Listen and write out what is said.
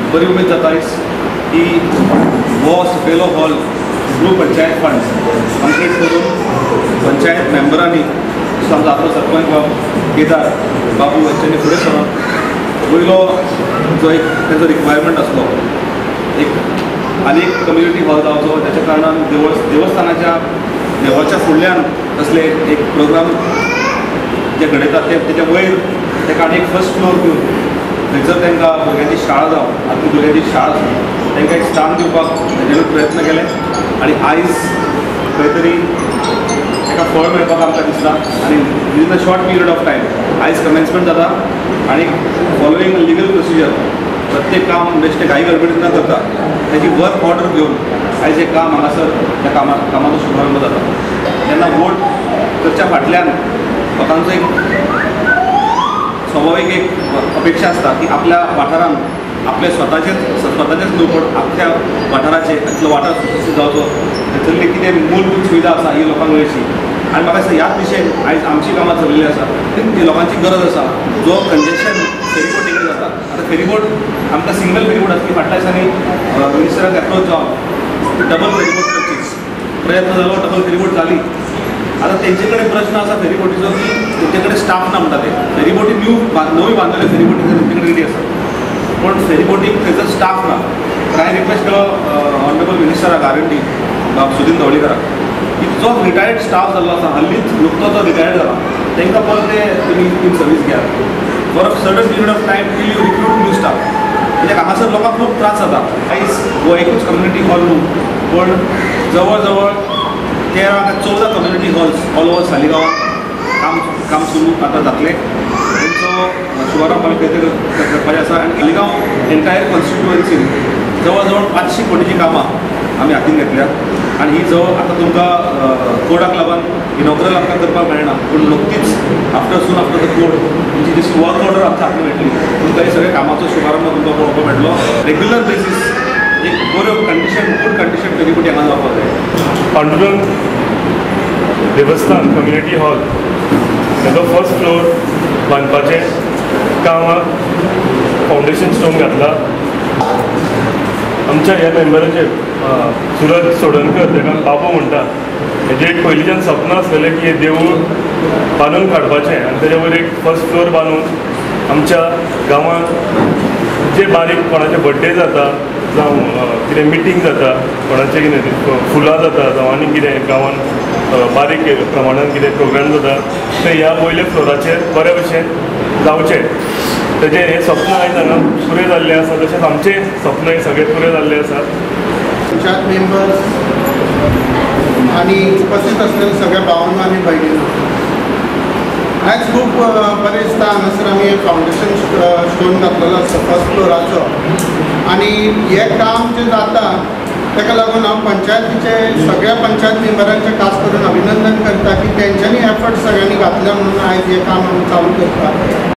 बरी उमेद जाता की हो सगळो hall through panchayat fund complete करून पंचायत मेंबरांनी समजा आपलो सरपंच बाब केदार बाबू हांच्यांनी फुडें सरून पयलो जो एक तेजो रिक्वायरमेंट आसलो एक कम्युनिटी हॉल जावचो, त्याच्या कारणान देवस्थानाच्या देवाच्या फुडल्यान असले एक प्रोग्राम जे घडयतात त्याच्या वयर ताका आनी एक फर्स्ट फ्लोर दिवन थंयसर तांकां भुरग्यांची शाळा जावं आतां भुरग्यांची शाळा तांकां एक स्थान दिवपाक ताजेर प्रयत्न केले आनी आयज खंय तरी ताका फळ मेळपाक आमकां दिसता आनी within a short period of time आयज कमेन्समेंट जाता आनी फॉलोईंग अ लिगल प्रोसिजर प्रत्येक काम बेश्टे घाई गडबडीन न करता त्याची वर्क ऑर्डर घेवन आयज एक काम हांगासर त्या कामाचो शुभारंभ जाता। तेन्ना वोट करच्या फाटल्यान लोकांचो एक स्वाभाविक एक अपेक्षा आसता की आपल्या वाठारांत आपले स्वताचेच न्हू पण आख्या वाठाराचे इतलो वाठार सुशिक्षीत जावचो थंयसरली कितें मूलभूत सुविधा आसा ही लोकांक मेळची आनी म्हाका दिसता ह्याच दिशेन आयज आमची कामां चलिल्ली आसा ती लोकांची गरज आसा। जो कंजेशन फेरीबोट कडेन जाता आतां फेरीबोट आमकां सिंगल फेरीबोट आसा की फाटल्या दिसांनी मिनिस्टराक एप्रोच जावन डबल फेरीबोट करचीच प्रयत्न जालो, डबल फेरीबोट जाली। आता तेंचे कडेन प्रश्न आसा फेरीबोटीचो की तेंचे कडेन स्टाफ ना म्हणटा ते फेरीबोटी नवी बांदलेल्यो फेरीबोटी तेंचे कडेन रेडी आसा पण फेरीबोटीक थंयसर स्टाफ ना। तर हांवें रिक्वेस्ट केलो ऑनरेबल मिनिस्टराक आर&डी सुदीन धवळीकराक की जो रिटायर्ड स्टाफ जाल्लो आसा हल्लीच नुकतो जो रिटायर्ड जाला तांकां परत ते तुमी इन सर्वीस घेयात for a certain period of time till you recruit new staff. म्हणजे हांगासर लोकांक खूब त्रास जाता। आयज हो एकूच कम्युनिटी हॉल न्हू पण जवळ जवळ 13 का 14 कम्युनिटी हॉल्स ऑल ओवर सालिगांवांत काम सुरू आता जातले। तेंचो शुभारंभ आमी खंय तरी करपाचें आसा आनी सालिगांव एंटायर कॉन्स्टिट्युएन्सीन जवळ जवळ 500 कोटीची कामां आमी हातीन घेतल्यात आनी ही जवळ आतां तुमकां कोडाक लागून इनॉग्रल आमकां करपाक मेळना पूण नक्कीच आफ्टर द कोड तुमची जशी वर्क ऑर्डर आमच्या हातीन मेळटली तुमकां हे सगळे कामाचो शुभारंभ तुमकां पळोवपाक मेळटलो। रेग्युलर बेसीस एक बऱ्यो कंडिशन गूड कंडिशन फेरीबोटी हांगा जावपाक जाय। पांडुरंग देवस्थान कम्युनिटी हॉल तेजो फर्स्ट फ्लोर बांदपाचें कामाक फावंडेशन स्टोन घातला। आमच्या ह्या मेंबराचे सुरज सोडणकर ताका बाबू म्हणटा हेजें एक पयलींच्यान सपन आसलेलें की हें देवूळ बांदून काडपाचें आनी तेजे वयर एक फर्स्ट फ्लोर बांदून आमच्या गांवांत जे बारीक कोणाचे बर्थडे जाता जावं कितें मिटींग जाता कोणाचें कितें फुलां जाता जावं आनी कितें गांवांत बारीक प्रमाणान कितें प्रोग्राम जाता ते ह्या वयल्या फ्लोराचेर बरे भशेन जावचें तेजें हें सपन आयज हांगा पुरें जाल्लें आसा। तशेंच आमचें सपनय सगळें पुरें जाल्लें आसा। पंचायत मेंबर्स आणि उपस्थित असलेल्या सगळ्या भावांना आणि भयणींना आयज खूब बरें दिसता। हांगासर आमी फावंडेशन स्टोन घातलेलो आसा फर्स्ट फ्लोराचो आनी हें काम जें जाता ताका लागून हांव पंचायतीचे सगळ्या पंचायत मेंबरांचें खास करून अभिनंदन करता की तेंच्यांनी एफर्ट सगळ्यांनी घातले म्हणून आयज हें काम आमी चालू करता।